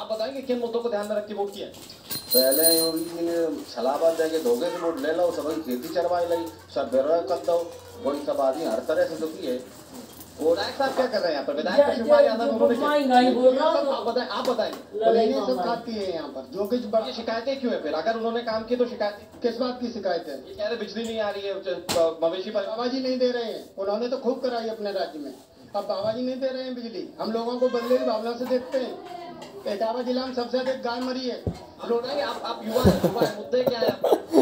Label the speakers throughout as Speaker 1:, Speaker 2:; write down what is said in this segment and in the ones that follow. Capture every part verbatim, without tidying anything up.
Speaker 1: आप बताएंगे किन मुद्दों को ध्यान में रख के वोट किया?
Speaker 2: पहले योगी जी ने छलाबाद जाके धोखे से वोट ले लो, सब खेती चरवाई लाई, सब बेरोजगार कर दो, वही सब आदमी हर तरह से दुखी है।
Speaker 1: विधायक साहब क्या कर रहे हैं यहाँ पर? विधायक शिवपाल यादव उन्होंने आप बताएं आप बताएं
Speaker 3: सब खाती है यहाँ पर जो कुछ
Speaker 1: ये शिकायतें क्यों है? फिर अगर उन्होंने काम किया तो शिकायत किस बात की शिकायत है? ये कह रहे बिजली नहीं आ रही है, मवेशी पर
Speaker 3: बाबा जी नहीं दे रहे हैं, उन्होंने तो खूब कराई अपने राज्य में, अब बाबा जी नहीं दे रहे हैं बिजली। हम लोगों को बदले की भावना से देखते हैं। इटावा जिला में सबसे अधिक गाय मरी है।
Speaker 1: आप आप युवा युवा मुद्दे क्या है?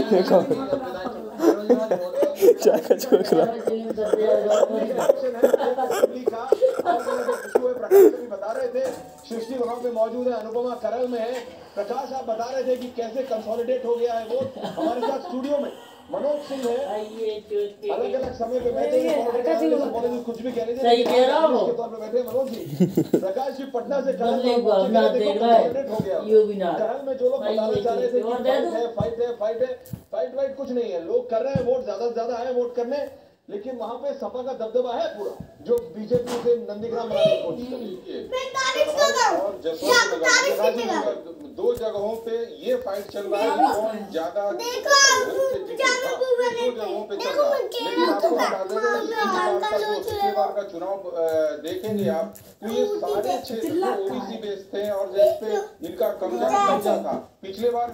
Speaker 4: बता रहे थे सृष्टि वहां पे मौजूद है, अनुपमा करल में है, प्रकाश आप बता रहे थे कि कैसे कंसोलिडेट हो गया है वो। हमारे साथ स्टूडियो में मनोज सिंह है, अलग अलग समय पे बैठे कुछ भी कहने के तौर पे बैठे मनोज जी। प्रकाश जी पटना से करल हो गया। करल में जो लोग बताना चाह रहे थे कि फाइट है फाइट है फाइट वाइट कुछ नहीं है, लोग कर रहे हैं वोट, ज्यादा से ज्यादा आए वोट करने, लेकिन वहां पे सपा का दबदबा है पूरा, जो बीजेपी से नंदीग्राम बनाने की कोशिश कर रही है। और जसवंत दो जगहों पे ये फाइट चल रहा है, कौन ज्यादा दो जगहों पे चल रहा है। लेकिन आपको बता दें पिछले बार का चुनाव देखेंगे आप तो ये सारे क्षेत्र ओबीसी बेस थे और जिस पे इनका कब्जा कब्जा था। पिछले बार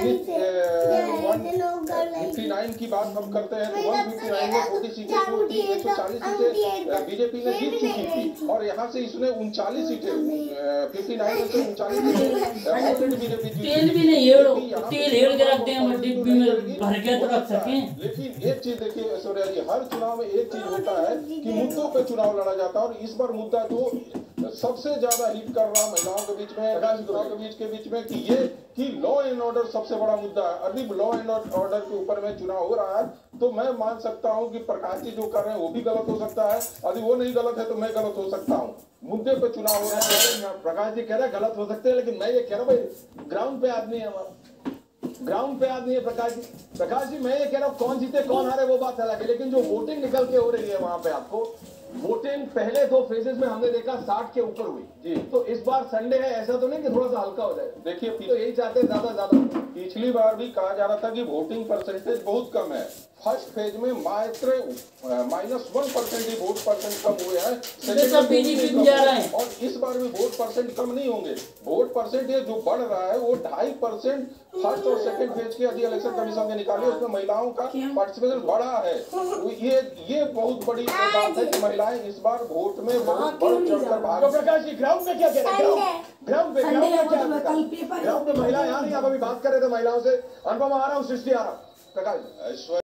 Speaker 4: फिफ्टी नाइन की बात हम करते हैं तो वन फिफ्टी नाइन में फोर्टी सीटें एक सौ चालीस सीटें बीजेपी ने जीत चुकी थी, और यहाँ से इसने उनचालीस सीटें फिफ्टी नाइन में से उनचालीस सीटें ऑलरेडी बीजेपी
Speaker 5: तेल भी नहीं हेड़ो, तेल हेड़ के रखते हैं डिब्बी में भर के तो रख सकें।
Speaker 4: लेकिन एक चीज देखिए ऐश्वर्या जी, हर चुनाव में एक चीज होता है कि मुद्दों पे चुनाव लड़ा जाता है, और इस बार मुद्दा जो सबसे ज्यादा हिट कर रहा महिलाओं के बीच में, प्रकाश के बीच के बीच में कि ये कि लॉ एंड ऑर्डर सबसे बड़ा मुद्दा है। अभी लॉ एंड ऑर्डर के ऊपर में चुनाव हो रहा है तो मैं मान सकता हूं कि प्रकाश जी जो कर रहे हैं वो भी गलत हो सकता है, यदि वो नहीं गलत है तो मैं गलत हो सकता हूं। मुद्दे पे चुनाव हो रहा है, प्रकाश जी कह रहे हैं गलत हो सकते हैं, लेकिन मैं ये कह रहा हूं भाई ग्राउंड पे आदमी है, हमारा ग्राउंड पे आदमी है प्रकाश जी। प्रकाश जी मैं ये कह रहा हूँ कौन जीते कौन हारे वो बात अलग है, लेकिन जो वोटिंग निकल के हो रही है वहां पे आपको वोटिंग पहले दो फेजेस में हमने देखा साठ के ऊपर हुई जी। तो इस बार संडे है, ऐसा तो नहीं कि थोड़ा सा हल्का हो जाए। देखिए तो यही चाहते हैं ज्यादा ज्यादा। पिछली बार भी कहा जा रहा था कि वोटिंग परसेंटेज बहुत कम है, फर्स्ट फेज में मात्र माइनस वन परसेंट ही वोट परसेंट कम हुए हैं, और इस बार भी वोट परसेंट कम नहीं होंगे। वोट परसेंट ये जो बढ़ रहा है वो ढाई परसेंट फर्स्ट और सेकंड फेज के यदि इलेक्शन कमीशन ने निकाली उसमें महिलाओं का पार्टिसिपेशन बढ़ा है। ये ये बहुत बड़ी बात है कि महिलाएं इस बार वोट में बहुत बढ़ चढ़कर भाग। प्रकाश जी ग्राउंड में क्या कह रहे हैं? ग्राउंड पे ग्राउंड में क्या ग्राउंड में महिलाएं आ रही हैं? आप अभी बात कर रहे थे महिलाओं से, अनुपमा आ रहा हूँ, सृष्टि आ रहा हूँ, प्रकाश।